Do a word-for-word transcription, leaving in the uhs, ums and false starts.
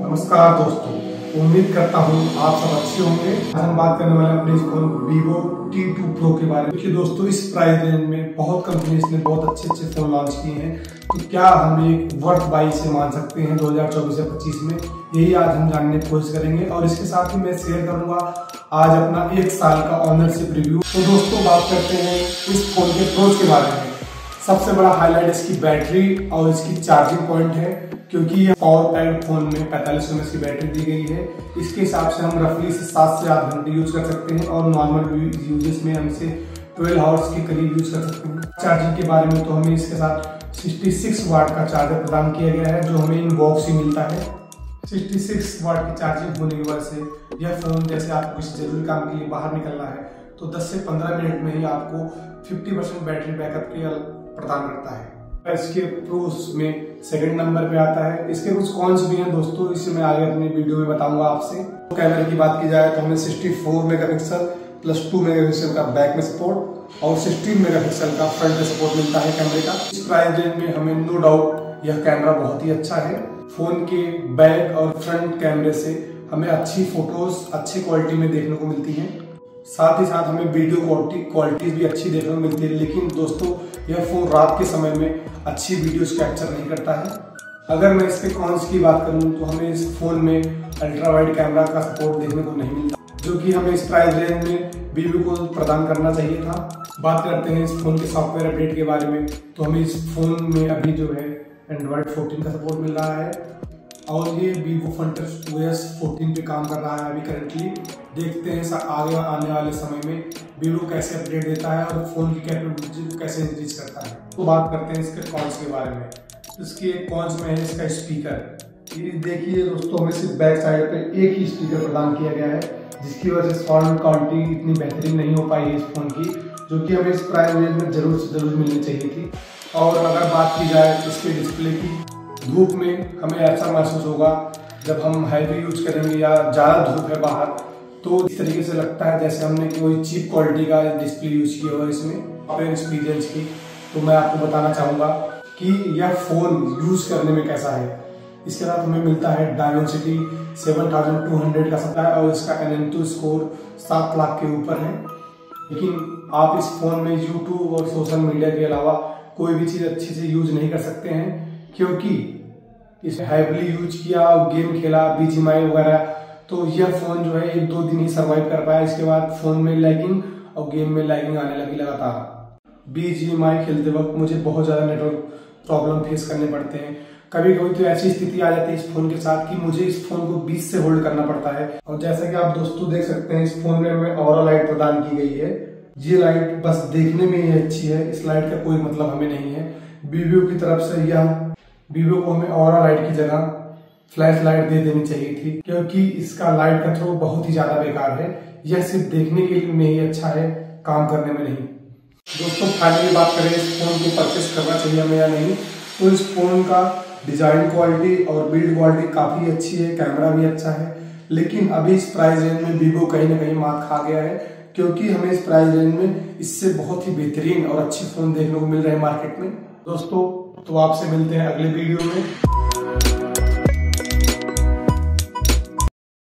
नमस्कार दोस्तों, उम्मीद करता हूँ आप सब अच्छे होंगे। आज हम बात करने वाले अपने phone Vivo T two Pro के बारे में। देखिए दोस्तों, इस प्राइस रेंज में बहुत कंपनीज ने बहुत अच्छे अच्छे फोन लॉन्च किए हैं, तो क्या हम एक वर्थ बाई से मान सकते हैं दो हज़ार चौबीस या पच्चीस में? यही आज हम जानने की कोशिश करेंगे और इसके साथ ही मैं शेयर करूंगा आज अपना एक साल का ऑनरशिप रिव्यू। तो दोस्तों, बात करते हैं इस फोन के प्रोज के बारे में। सबसे बड़ा हाईलाइट इसकी बैटरी और इसकी चार्जिंग पॉइंट है, क्योंकि ये पावर पैक फोन में पैंतालीस एम एच की बैटरी दी गई है। इसके हिसाब से हम रफली से सात से आठ घंटे यूज कर सकते हैं और नॉर्मल यूजेस में हम इसे बारह आवर्स के करीब यूज कर सकते हैं। चार्जिंग के बारे में तो हमें इसके साथ छियासठ वाट का चार्जर प्रदान किया गया है, जो हमें इन बॉक्स ही मिलता है। छियासठ वाट की चार्जिंग होने की वजह से यह फोन जैसे आपको किसी जरूरी काम के लिए बाहर निकलना है तो दस से पंद्रह मिनट में ही आपको पचास परसेंट बैटरी बैकअप के प्रदान करता है। इसके प्रोस में सेकंड नंबर पे आता है। इसके कुछ कॉन्स भी हैं दोस्तों, इसे मैं आगे अपनी वीडियो में बताऊंगा आपसे। तो कैमरे की बात की जाए तो हमें चौंसठ मेगापिक्सल प्लस टू मेगापिक्सल का बैक में सपोर्ट और सोलह मेगापिक्सल का फ्रंट में सपोर्ट मिलता है कैमरे का। इस प्राइस रेंज में हमें नो डाउट यह कैमरा बहुत ही अच्छा है। फोन के बैक और फ्रंट कैमरे से हमें अच्छी फोटोज अच्छी क्वालिटी में देखने को मिलती है, साथ ही साथ हमें वीडियो क्वालिटी क्वालिटी भी अच्छी देखने को मिलती है। लेकिन दोस्तों, यह फोन रात के समय में अच्छी वीडियोस कैप्चर नहीं करता है। अगर मैं इसके कॉन्स की बात करूं तो हमें इस फोन में अल्ट्रा वाइड कैमरा का सपोर्ट देखने को नहीं मिलता, जो कि हमें इस प्राइस रेंज में वीवो को प्रदान करना चाहिए था। बात करते हैं इस फोन के सॉफ्टवेयर अपडेट के बारे में, तो हमें इस फोन में अभी जो है एंड्रॉइड चौदह का सपोर्ट मिल रहा है और ये वीवो फंटस ओ एस चौदह पे काम कर रहा है अभी करंटली। देखते हैं आगे आने वाले समय में वीवो कैसे अपडेट देता है और फोन की कैपेबिलिटी को कैसे इंक्रीज करता है। तो बात करते हैं इसके कॉन्स के बारे में। इसके कॉन्स में है इसका स्पीकर। ये देखिए दोस्तों, हमें सिर्फ बैक साइड पे एक ही स्पीकर प्रदान किया गया है, जिसकी वजह से साउंड क्वालिटी इतनी बेहतरीन नहीं हो पाई है इस फोन की, जो कि हमें इस प्राइस रेंज में जरूर से जरूर मिलनी चाहिए थी। और अगर बात की जाए इसके डिस्प्ले की, धूप में हमें ऐसा महसूस होगा जब हम हैवी यूज करेंगे या ज़्यादा धूप है बाहर, तो इस तरीके से लगता है जैसे हमने कोई चीप क्वालिटी का डिस्प्ले यूज किया हुआ इसमें। अपने एक्सपीरियंस की तो मैं आपको बताना चाहूँगा कि यह फ़ोन यूज करने में कैसा है। इसके साथ हमें मिलता है Dimensity seven thousand two hundred का सप्लाई और इसका एनएनटू स्कोर सात लाख के ऊपर है। लेकिन आप इस फोन में यूट्यूब और सोशल मीडिया के अलावा कोई भी चीज़ अच्छे से यूज नहीं कर सकते हैं, क्योंकि इसे हैवली यूज किया और गेम खेला बीजीएमआई वगैरह, तो यह फोन जो है एक दो दिन ही सरवाइव कर पाया। इसके बाद फोन में लैगिंग और गेम में लैगिंग आने लगी लगातार। बीजीएमआई खेलते वक्त मुझे बहुत ज्यादा नेटवर्क प्रॉब्लम फेस करने पड़ते हैं। कभी कभी तो ऐसी स्थिति आ जाती है इस फोन के साथ कि मुझे इस फोन को बीच से होल्ड करना पड़ता है। और जैसा कि आप दोस्तों देख सकते हैं, इस फोन में हमें ऑरा लाइट प्रदान की गई है। ये लाइट बस देखने में ही अच्छी है, इस लाइट का कोई मतलब हमें नहीं है। वीवो की तरफ से यह वीवो को हमें ऑरा लाइट की जगह फ्लैश लाइट दे देनी चाहिए थी, क्योंकि इसका लाइट का थ्रो बहुत ही ज्यादा बेकार है। यह सिर्फ देखने के लिए में ही अच्छा है, काम करने में नहीं। दोस्तों, फाइनली बात करें इस फोन को परचेस करना चाहिए हमें या नहीं, तो इस फोन का डिजाइन क्वालिटी और बिल्ड क्वालिटी काफी अच्छी है, कैमरा भी अच्छा है। लेकिन अभी इस प्राइस रेंज में वीवो कहीं ना कहीं मात खा गया है, क्योंकि हमें इस प्राइस रेंज में इससे बहुत ही बेहतरीन और अच्छे फोन देखने को मिल रहे हैं मार्केट में। दोस्तों, तो आपसे मिलते हैं अगले वीडियो में।